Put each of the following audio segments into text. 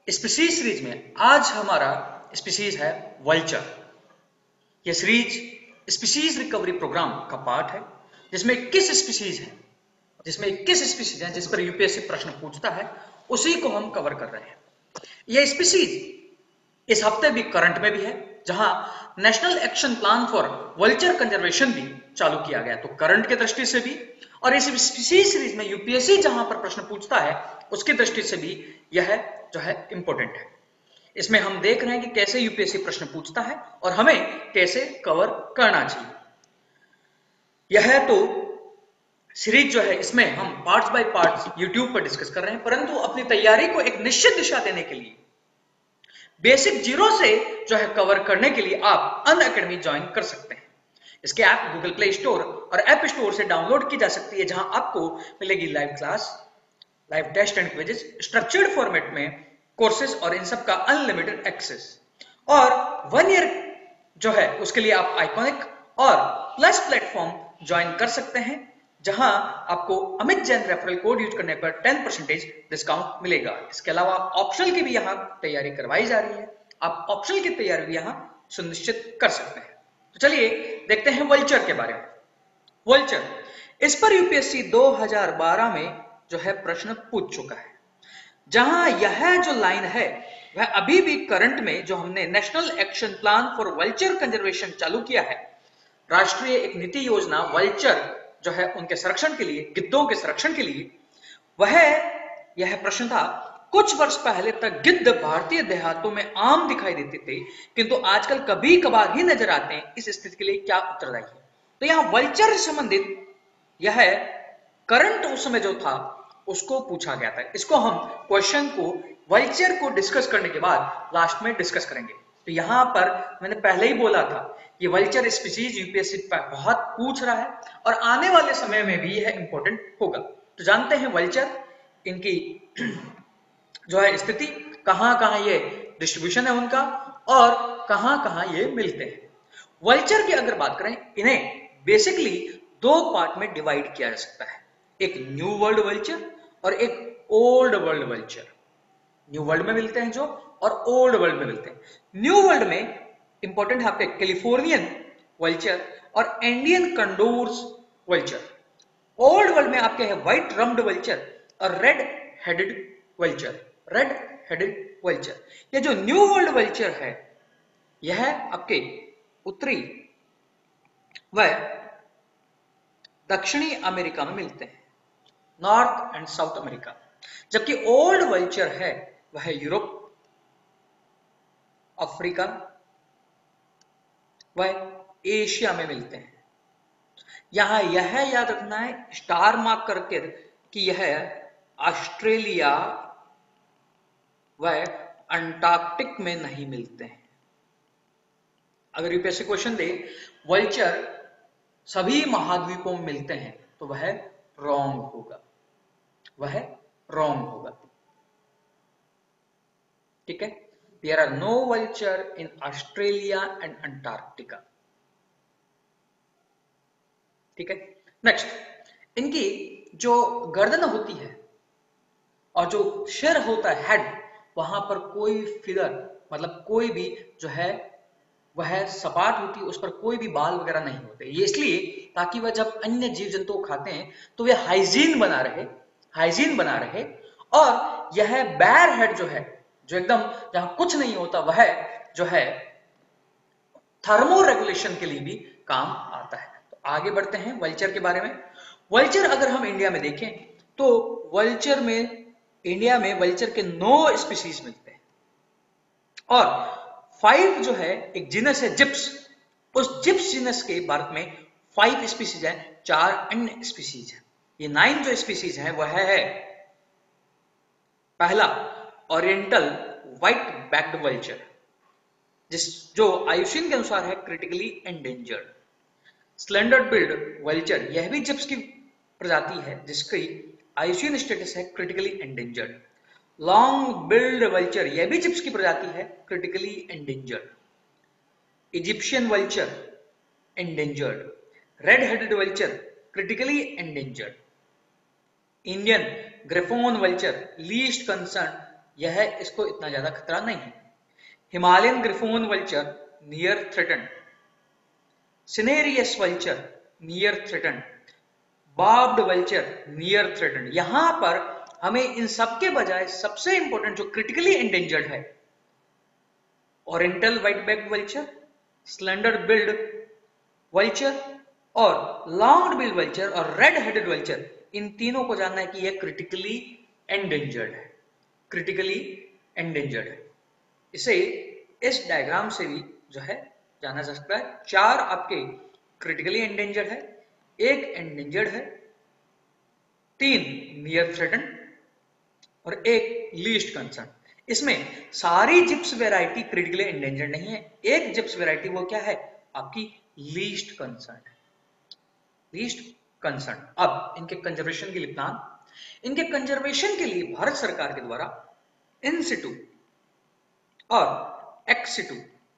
Species series में आज हमारा स्पीसीज है वल्चर। यह सीरीज स्पीसीज रिकवरी प्रोग्राम का पार्ट है जिसमें 21 स्पीसीज हैं जिस पर यूपीएससी प्रश्न पूछता है, उसी को हम कवर कर रहे हैं। यह स्पीसीज इस हफ्ते भी करंट में भी है, जहां national action plan for vulture conservation भी चालू किया गया, तो करंट की दृष्टि से भी और इस स्पीसीज सीरीज में यूपीएससी जहां पर प्रश्न पूछता है उसकी दृष्टि से भी यह जो है इंपॉर्टेंट है। इसमें हम देख रहे हैं कि कैसे यूपीएससी प्रश्न पूछता है और हमें कैसे कवर करना चाहिए। यह तो सीरीज जो है इसमें हम पार्ट्स बाय पार्ट्स यूट्यूब पर डिस्कस कर रहे हैं, परंतु अपनी तैयारी को एक निश्चित दिशा देने के लिए बेसिक जीरो से जो है कवर करने के लिए आप अनअकैडमी ज्वाइन कर सकते हैं। इसके ऐप गूगल प्ले स्टोर और ऐप स्टोर से डाउनलोड की जा सकती है, जहां आपको मिलेगी live class, live test and quizzes, structured format में कोर्सेज और इन सब का अनलिमिटेड एक्सेस। और 1 ईयर जो है उसके लिए आप आइकॉनिक और प्लस प्लेटफॉर्म ज्वाइन कर सकते हैं, जहां आपको Amit Jain referral code use करने पर 10% डिस्काउंट मिलेगा। इसके अलावा ऑप्शनल की भी यहां तैयारी करवाई जा रही है, आप ऑप्शनल की तैयारी भी यहां सुनिश्चित कर सकते हैं। तो चलिए देखते हैं वल्चर के बारे में। वल्चर, इस पर यूपीएससी 2012 में जो है प्रश्न पूछ चुका है, जहां यह जो लाइन है वह अभी भी करंट में, जो हमने national action plan for vulture conservation चालू किया है, राष्ट्रीय एक नीति योजना वल्चर जो है उनके संरक्षण के लिए, गिद्धों के संरक्षण के लिए, वह यह प्रश्न था। कुछ वर्ष पहले तक गिद्ध भारतीय देहातों में आम दिखाई देते थे, किंतु आजकल कभी कभार ही नजर आते हैं। इस स्थिति के लिए क्या उत्तरदायी है? तो यहां वल्चर से संबंधित यह करंट उस समय जो था उसको पूछा गया था। इसको हम क्वेश्चन को, वल्चर को डिस्कस करने के बाद लास्ट में डिस्कस करेंगे। तो यहां पर मैंने पहले ही बोला था, ये वल्चर स्पीसीज यूपीएससी बहुत पूछ रहा है और आने वाले समय में भी यह इंपॉर्टेंट होगा। तो जानते हैं वल्चर, इनकी जो है स्थिति, कहां कहां ये डिस्ट्रीब्यूशन है उनका और कहां कहां ये मिलते हैं। वल्चर की अगर बात करें, इन्हें बेसिकली 2 पार्ट में डिवाइड किया जा सकता है, एक न्यू वर्ल्ड वल्चर और एक old world vulture. New world में मिलते हैं जो, और ओल्ड वर्ल्ड में मिलते हैं। न्यू वर्ल्ड में इंपॉर्टेंट है आपके कैलिफोर्नियन वल्चर और Indian condors vulture. Old world में आपके है व्हाइट रम्ड वल्चर और red headed vulture. Red headed vulture, ये जो न्यू वर्ल्ड वल्चर है यह आपके उत्तरी व दक्षिणी अमेरिका में मिलते हैं, नॉर्थ एंड साउथ अमेरिका। जबकि ओल्ड वल्चर है वह यूरोप, अफ्रीका व एशिया में मिलते हैं। यहां यह याद रखना है, स्टार मार्क करके, कि यह ऑस्ट्रेलिया व अंटार्कटिक में नहीं मिलते हैं। अगर यूपीएससी क्वेश्चन दे वल्चर सभी महाद्वीपों में मिलते हैं तो वह रॉन्ग होगा, वह रॉन्ग होगा। ठीक है, there are no vulture in Australia and Antarctica. ठीक है, नेक्स्ट, इनकी जो गर्दन होती है और जो सिर होता है, हेड, वहां पर कोई फिगर, मतलब कोई भी जो है वह सपाट होती है, उस पर कोई भी बाल वगैरह नहीं होते। ये इसलिए ताकि वह जब अन्य जीव जंतु को खाते हैं तो वे हाइजीन बना रहे। और यह बैर हेड जो है, जो एकदम जहां कुछ नहीं होता, वह जो है थर्मो रेगुलेशन के लिए भी काम आता है। तो आगे बढ़ते हैं वल्चर के बारे में। वल्चर अगर हम इंडिया में देखें तो वल्चर में, इंडिया में वल्चर के 9 स्पीसीज मिलते हैं और 5 जो है एक जीनस है जिप्स। उस जिप्स जीनस के भारत में 5 स्पीसीज है, 4 अन्य स्पीसीज है। ये 9 जो स्पीसीज है वह है, पहला ओरिएंटल व्हाइट बैक्ड वल्चर, जो आयुषीन के अनुसार है critically endangered. Slender billed vulture, यह भी जिप्स की प्रजाति है जिसकी आयुषीन स्टेटस है critically endangered. Long billed vulture, यह भी जिप्स की प्रजाति है critically endangered. Egyptian vulture endangered. Red headed vulture critically endangered. Indian griffon vulture least concern, यह इसको इतना ज्यादा खतरा नहीं है। Himalayan griffon vulture near threatened, cinereous vulture near threatened, bearded vulture near threatened. यहां पर हमें इन सब के बजाय सबसे इंपॉर्टेंट जो क्रिटिकली एंडेंजर्ड है, oriental white back vulture, slender billed vulture और लॉन्ग बिल वल्चर और रेड हेडेड वल्चर, इन तीनों को जानना है कि यह क्रिटिकली एंडेंजर्ड है, क्रिटिकली एंडेंजर्ड है। इसे इस डायग्राम से भी जो है जाना जा सकता है। 4 आपके क्रिटिकली एंडेंजर्ड है, 1 एंडेंजर्ड है, 3 नियर थ्रेटन और 1 लीस्ट कंसर्न। इसमें सारी जिप्स वैरायटी क्रिटिकली एंडेंजर्ड नहीं है, एक जिप्स वैरायटी वो क्या है आपकी लीस्ट कंसर्न है, लीस्ट कंसर्न। अब इनके कंजर्वेशन के लिए प्लान, इनके कंजर्वेशन के लिए भारत सरकार के द्वारा इन सिटू और एक्स सिटू,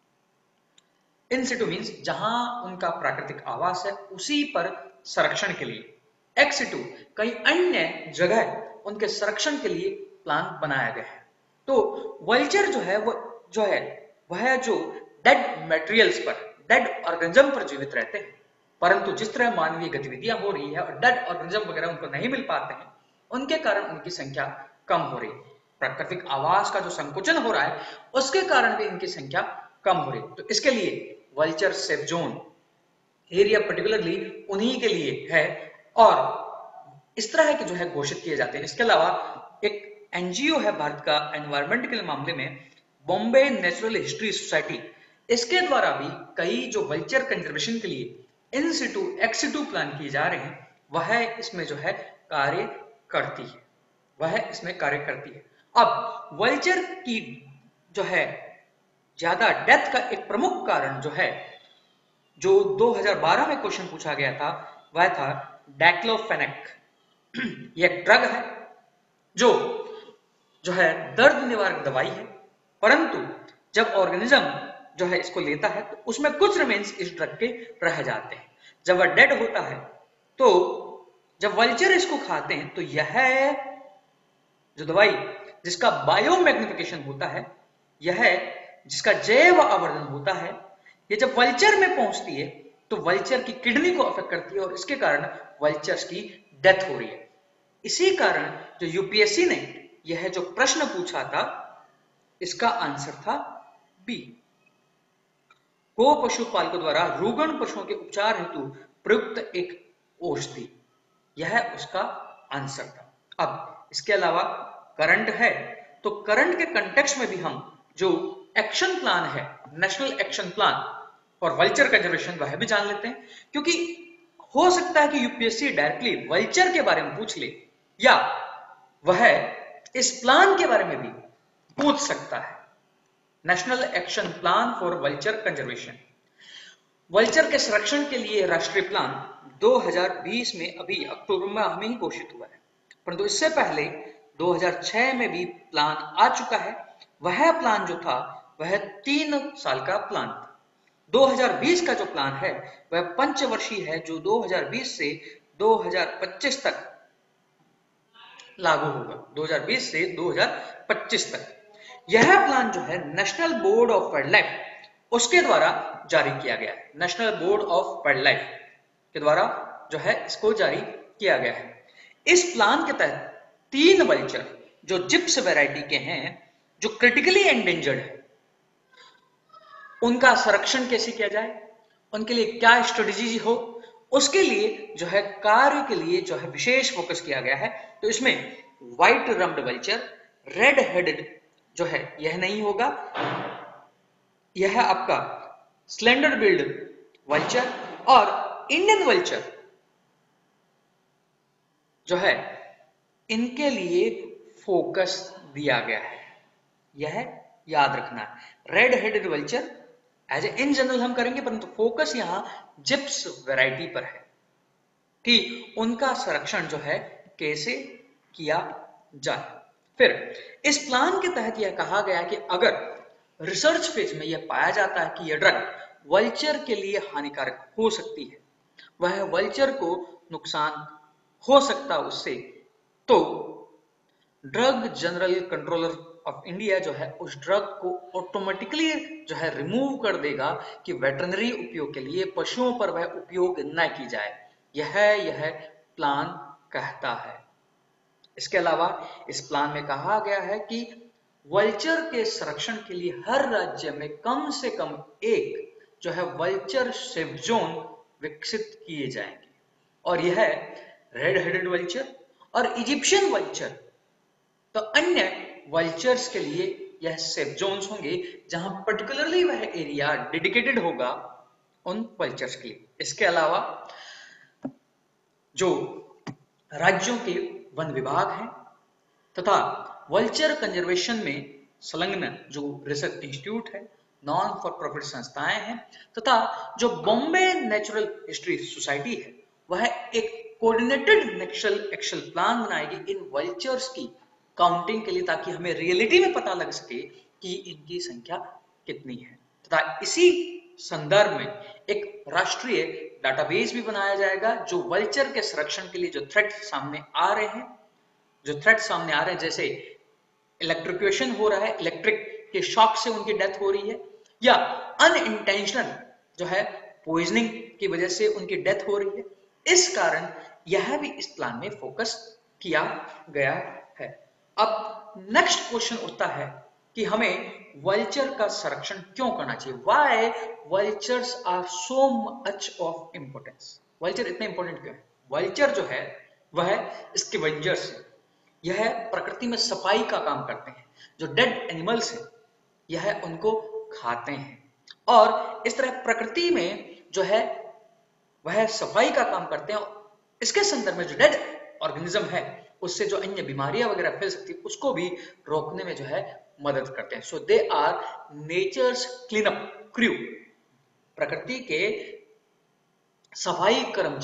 इन सिटू मीन्स जहां उनका प्राकृतिक आवास है उसी पर संरक्षण के लिए, एक्स सिटू कई अन्य जगह उनके संरक्षण के लिए प्लान बनाया गया है। तो वल्चर जो है वह जो डेड मटेरियल्स पर, डेड ऑर्गेनिज्म पर जीवित रहते हैं, परंतु जिस तरह मानवीय गतिविधियां हो रही है और डेड ऑर्गेनिज्म वगैरह उनको नहीं मिल पाते हैं, उनके कारण उनकी संख्या कम हो रही है। प्राकृतिक आवास का जो संकुचन हो रहा है उसके कारण भी इनकी संख्या कम हो रही है। तो इसके लिए vulture safe zone area particularly उन्हीं के लिए है और इस तरह के जो है घोषित किए जाते हैं। इसके अलावा एक एनजीओ है भारत का एनवायरमेंट के मामले में, बॉम्बे नेचुरल हिस्ट्री सोसाइटी, इसके द्वारा भी कई जो वल्चर कंजर्वेशन के लिए इन सिटू एक्स सिटू प्लान किए जा रहे हैं वह इसमें जो है कार्य करती है, वह इसमें कार्य करती है। अब वल्चर की जो है ज्यादा डेथ का एक प्रमुख कारण जो है, जो 2012 में क्वेश्चन पूछा गया था, वह था डाइक्लोफेनेक। यह एक ड्रग है जो है दर्द निवारक दवाई है, परंतु जब ऑर्गेनिज्म जो है इसको लेता है तो उसमें कुछ रिमेन्स इस ड्रग के रह जाते हैं। जब वह डेड होता है तो जब वल्चर इसको खाते हैं तो यह जो दवाई जिसका बायोमैग्निफिकेशन होता है, यह जिसका जैव आवर्धन होता है, ये जब वल्चर में पहुंचती है तो वल्चर की किडनी को अफेक्ट करती है और इसके कारण वल्चर्स की डेथ हो रही है। इसी कारण जो यूपीएससी ने यह जो प्रश्न पूछा था इसका आंसर था बी, गो पशुपालकों द्वारा रुग्ण पशुओं के उपचार हेतु प्रयुक्त एक औषधि, यह उसका आंसर था। अब इसके अलावा करंट है, तो करंट के कंटेक्स्ट में भी हम जो एक्शन प्लान है, national action plan for vulture conservation, वह भी जान लेते हैं, क्योंकि हो सकता है कि यूपीएससी डायरेक्टली वल्चर के बारे में पूछ ले या वह इस प्लान के बारे में भी पूछ सकता है। National action plan for vulture conservation, vulture के संरक्षण के लिए राष्ट्रीय प्लान 2020 में अभी अक्टूबर माह में ही घोषित हुआ है, परंतु इससे पहले 2006 में भी प्लान आ चुका है। वह प्लान जो था वह 3 साल का प्लान था। 2020 का जो प्लान है वह पंचवर्षीय है, जो 2020 से 2025 तक लागू होगा, 2020 से 2025 तक। यह प्लान जो है national board of wildlife उसके द्वारा जारी किया गया है, national board of wildlife के द्वारा जो है इसको जारी किया गया है। इस प्लान के तहत 3 वल्चर जो जिप्स वैरायटी के हैं, जो क्रिटिकली एंडेंजर्ड है, उनका संरक्षण कैसे किया जाए, उनके लिए क्या स्ट्रेटेजी हो, उसके लिए जो है कार्य के लिए जो है विशेष फोकस किया गया है। तो इसमें white rumped vulture, red headed जो है यह नहीं होगा, यह आपका स्लेंडर बिल्ड वल्चर और इंडियन वल्चर जो है इनके लिए फोकस दिया गया है, यह याद रखना है। Red headed vulture as a in general हम करेंगे, परंतु फोकस यहां जिप्स वैरायटी पर है कि उनका संरक्षण जो है कैसे किया जाए। फिर इस प्लान के तहत यह कहा गया कि अगर रिसर्च फेज में यह पाया जाता है कि यह ड्रग वल्चर के लिए हानिकारक हो सकती है, वह वल्चर को नुकसान हो सकता उससे, तो drug general controller of India जो है उस ड्रग को ऑटोमेटिकली जो है रिमूव कर देगा कि वेटरनरी उपयोग के लिए पशुओं पर वह उपयोग न की जाए। यह प्लान कहता है। इसके अलावा इस प्लान में कहा गया है कि वल्चर के संरक्षण के लिए हर राज्य में कम से कम एक जो है वल्चर सेफ जोन विकसित किए जाएंगे, और यह रेड हेडेड वल्चर और इजिप्शियन वल्चर तो अन्य वल्चर्स के लिए यह सेफ जोन्स होंगे, जहां पर्टिकुलरली वह एरिया डेडिकेटेड होगा उन वल्चर्स के लिए। इसके अलावा जो राज्यों के वन विभाग हैं तथा वल्चर कंजर्वेशन में संलग्न जो रिसर्च इंस्टीट्यूट है, नॉन फॉर प्रॉफिट संस्थाएं हैं तथा जो बॉम्बे नेचुरल हिस्ट्री सोसाइटी है, वह एक कोऑर्डिनेटेड नेशनल एक्शन प्लान बनाएगी इन वल्चर्स की काउंटिंग के लिए, ताकि हमें रियलिटी में पता लग सके कि इनकी संख्या कितनी है। तथा इसी संदर्भ में एक राष्ट्रीय डाटाबेस भी बनाया जाएगा जो वल्चर के संरक्षण के लिए जो थ्रेट सामने आ रहे हैं, जैसे इलेक्ट्रिक्यूशन हो रहा है, इलेक्ट्रिक के शॉक से उनकी डेथ हो रही है, या अनइंटेंशनल जो है पॉइजनिंग की वजह से उनकी डेथ हो रही है। इस कारण यह भी इस प्लान में फोकस किया गया है। अब नेक्स्ट क्वेश्चन उठता है कि हमें वल्चर का संरक्षण क्यों करना चाहिए? Why vultures are so much of importance? Vulture इतने इंपॉर्टेंट क्यों है? वल्चर जो है वह स्कैवेंजर्स है। यह प्रकृति में सफाई का काम करते हैं। जो डेड एनिमल्स हैं यह उनको खाते हैं, और इस तरह प्रकृति में जो है वह सफाई का काम करते हैं। इसके संदर्भ में जो डेड ऑर्गेनिज्म है उससे जो अन्य बीमारियां वगैरह फैल सकती है उसको भी रोकने में जो है मदद करते हैं। So they are nature's clean up crew. प्रकृति के सफाई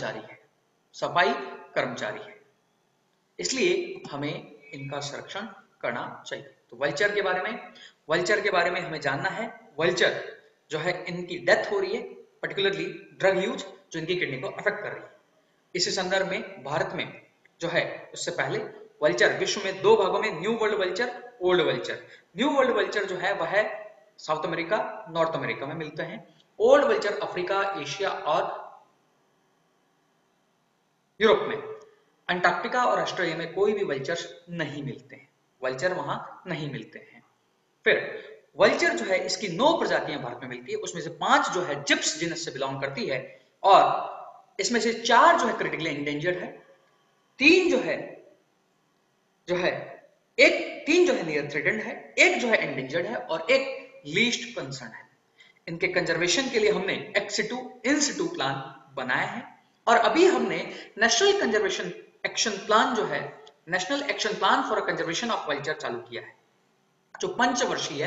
कर्मचारी है, इसलिए हमें इनका संरक्षण करना चाहिए। तो वल्चर के बारे में हमें जानना है। वल्चर जो है इनकी डेथ हो रही है, पर्टिकुलरली ड्रग यूज जो इनकी किडनी को अफेक्ट कर रही है। इसी संदर्भ में भारत में जो है उससे पहले वल्चर विश्व में दो भागों में new world vulture, old vulture. New world vulture जो है वह साउथ अमेरिका, नॉर्थ अमेरिका में मिलते हैं। ओल्ड वल्चर अफ्रीका, एशिया और यूरोप में। अंटार्कटिका और ऑस्ट्रेलिया में कोई भी वल्चर्स नहीं मिलते हैं, वल्चर वहां नहीं मिलते हैं। फिर वल्चर जो है इसकी 9 प्रजातियां भारत में मिलती है, उसमें से 5 जो है जिप्स जीनस से बिलोंग करती है, और इसमें से 4 जो है क्रिटिकली एंडेंजर्ड है, 3 जो है नियर थ्रेटेंड है, एक जो है एंडेंजर्ड है और एक लीस्ट कंसर्न है। इनके कंजर्वेशन के लिए हमने एक्स-सिटू, इन-सिटू प्लान बनाए हैं, और अभी हमने नेशनल कंजर्वेशन एक्शन प्लान जो है national action plan for conservation of vulture चालू किया है, जो पंचवर्षीय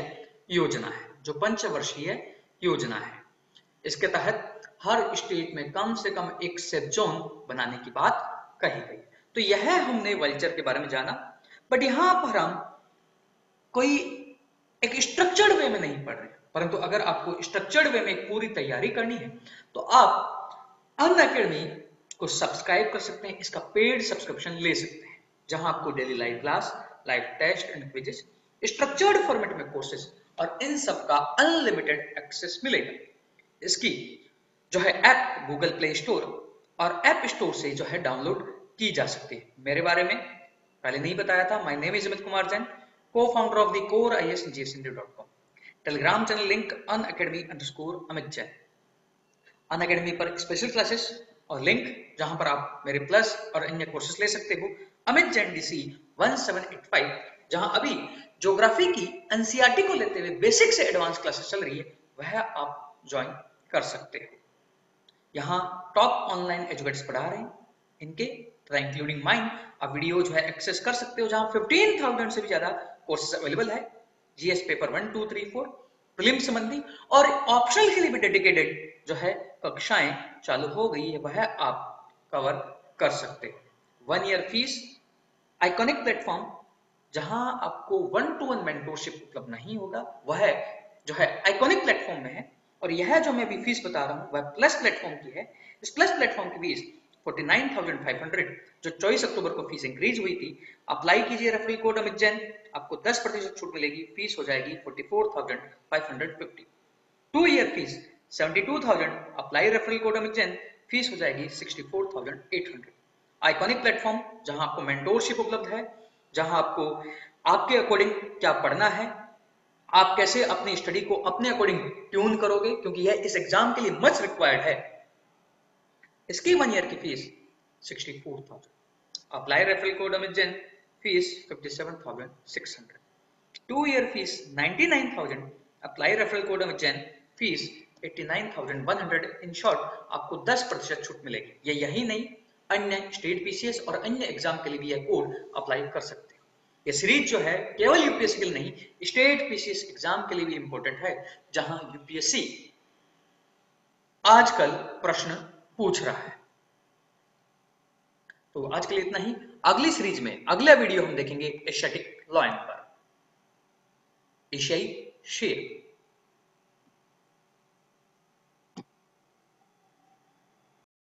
योजना है। इसके तहत हर स्टेट में कम से कम एक सेफ जोन बनाने की बात कही गई। तो यह हमने वल्चर के बारे में जाना, बट यहां पर हम कोई एक स्ट्रक्चर्ड वे में नहीं पढ़ रहे, परंतु अगर आपको स्ट्रक्चर्ड वे में एक पूरी तैयारी करनी है तो आप अनअकैडमी को सब्सक्राइब कर सकते हैं। इसका पेड सब्सक्रिप्शन ले सकते हैं, जहां आपको daily live class, live test and quizzes, structured format में कोर्सेज और इन सब का अनलिमिटेड एक्सेस मिलेगा। इसकी जो है ऐप गूगल प्ले स्टोर और ऐप स्टोर से जो है डाउनलोड की जा सकती है। मेरे बारे में पहले नहीं बताया था, my name is Amit Kumar Jain, co-founder of the core IAS-GSIndra.com। Telegram channel link unacademy_amit Jain. Unacademy पर स्पेशल क्लासेस और लिंक जहां पर आप मेरे प्लस और अन्य कोर्सेज ले सकते हो, अमित जैन DC 1785, जहां अभी ज्योग्राफी की एनसीईआरटी को लेते हुए बेसिक से एडवांस क्लासेस चल रही है, वह आप ज्वाइन कर सकते हो। यहाँ टॉप ऑनलाइन एजुकेटर्स पढ़ा रहे हैं, इनके तथा इंक्लूडिंग माइन आप वीडियो जो है एक्सेस कर सकते हो, जहां 15,000 से भी ज्यादा कोर्सेज अवेलेबल है। जीएस पेपर 1, 2, 3, 4 प्रीलिम संबंधी और ऑप्शनल के लिए भी डेडिकेटेड जो है कक्षाएं चालू हो गई है, वह आप कवर कर सकते हो। 1 ईयर फीस, आइकॉनिक प्लेटफॉर्म जहां आपको 1-to-1 मेंटोरशिप उपलब्ध नहीं होगा, वह जो है आइकॉनिक प्लेटफॉर्म में है, और यह जो मैं अभी फीस बता रहा हूं वह प्लस प्लेटफॉर्म की है। इस प्लस प्लेटफॉर्म की फीस 49,500 जो 24 अक्टूबर को फीस इंक्रीज हुई थी, अप्लाई कीजिए रेफरल कोड अमित जैन, आपको 10% छूट मिलेगी, फीस हो जाएगी 44,550। 2 year fees 72,000, apply referral code Amit Jain, fees हो जाएगी 64,800। आइकॉनिक प्लेटफॉर्म जहां आपको मेंटोरशिप उपलब्ध है, जहां आपको आपके अकॉर्डिंग क्या पढ़ना है, आप कैसे अपनी स्टडी को अपने अकॉर्डिंग ट्यून करोगे, क्योंकि यह इस एग्जाम के लिए मच रिक्वायर्ड है। इसकी 1 ईयर की fees 64,000, apply referral code Amit Jain, fees 57,600। 2 year fees 99,000, apply referral code Amit Jain, fees 89,100। In short आपको 10% छूट मिलेगी। ये यही नहीं, अन्य स्टेट पीसीएस और अन्य एग्जाम के लिए भी यह कोड अप्लाई कर सकते हैं। ये सीरीज जो है केवल यूपीएससी के लिए नहीं, स्टेट पीसीएस एग्जाम के लिए भी इंपॉर्टेंट है, जहां यूपीएससी आजकल प्रश्न पूछ रहा है। तो आज के लिए इतना ही। अगली सीरीज में अगला वीडियो हम देखेंगे एशियाटिक लॉयन पर, एशियाई शेर।